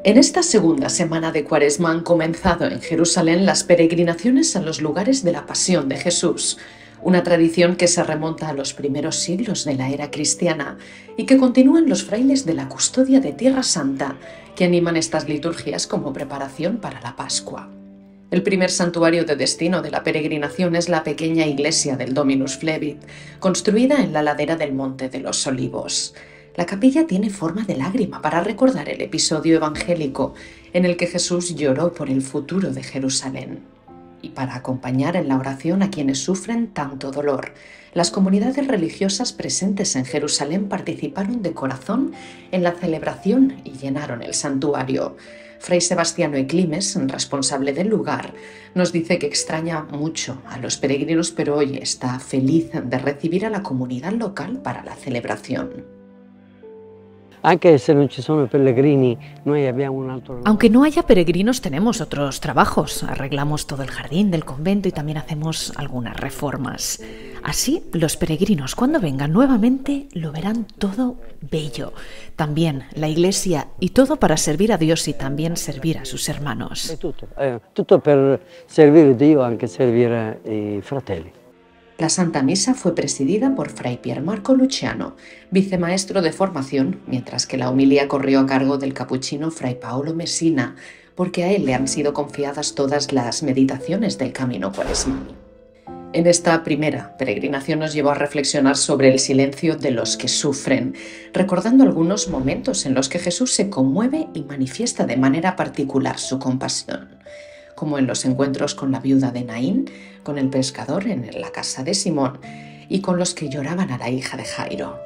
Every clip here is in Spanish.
En esta segunda semana de Cuaresma han comenzado en Jerusalén las peregrinaciones a los lugares de la Pasión de Jesús, una tradición que se remonta a los primeros siglos de la era cristiana y que continúan los frailes de la Custodia de Tierra Santa, que animan estas liturgias como preparación para la Pascua. El primer santuario de destino de la peregrinación es la pequeña iglesia del Dominus Flevit, construida en la ladera del Monte de los Olivos. La capilla tiene forma de lágrima para recordar el episodio evangélico en el que Jesús lloró por el futuro de Jerusalén. Y para acompañar en la oración a quienes sufren tanto dolor, las comunidades religiosas presentes en Jerusalén participaron de corazón en la celebración y llenaron el santuario. Fray Sebastiano Eclimes, responsable del lugar, nos dice que extraña mucho a los peregrinos, pero hoy está feliz de recibir a la comunidad local para la celebración. Aunque no haya peregrinos, tenemos otros trabajos. Arreglamos todo el jardín del convento y también hacemos algunas reformas. Así, los peregrinos, cuando vengan nuevamente, lo verán todo bello. También la iglesia, y todo para servir a Dios y también servir a sus hermanos. Tutto per servire Dio, anche servire i fratelli. La Santa Misa fue presidida por Fray Piermarco Luciano, vicemaestro de formación, mientras que la homilía corrió a cargo del capuchino Fray Paolo Messina, porque a él le han sido confiadas todas las meditaciones del camino cuaresmal. En esta primera peregrinación nos llevó a reflexionar sobre el silencio de los que sufren, recordando algunos momentos en los que Jesús se conmueve y manifiesta de manera particular su compasión, como en los encuentros con la viuda de Naín, con el pescador en la casa de Simón y con los que lloraban a la hija de Jairo.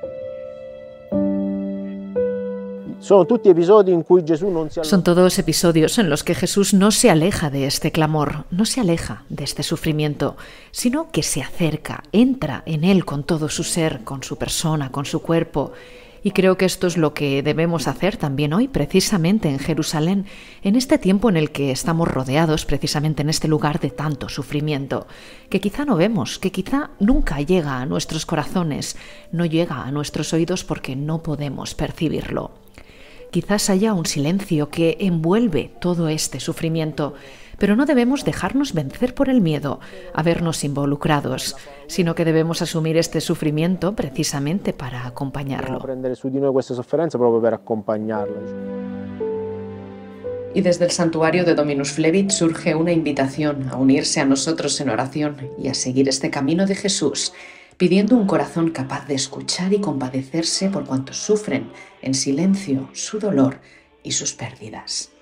Son todos episodios en los que Jesús no se aleja de este clamor, no se aleja de este sufrimiento, sino que se acerca, entra en él con todo su ser, con su persona, con su cuerpo. Y creo que esto es lo que debemos hacer también hoy, precisamente en Jerusalén, en este tiempo en el que estamos rodeados, precisamente en este lugar de tanto sufrimiento, que quizá no vemos, que quizá nunca llega a nuestros corazones, no llega a nuestros oídos porque no podemos percibirlo. Quizás haya un silencio que envuelve todo este sufrimiento, pero no debemos dejarnos vencer por el miedo a vernos involucrados, sino que debemos asumir este sufrimiento precisamente para acompañarlo. Y desde el santuario de Dominus Flevit surge una invitación a unirse a nosotros en oración y a seguir este camino de Jesús, pidiendo un corazón capaz de escuchar y compadecerse por cuantos sufren en silencio su dolor y sus pérdidas.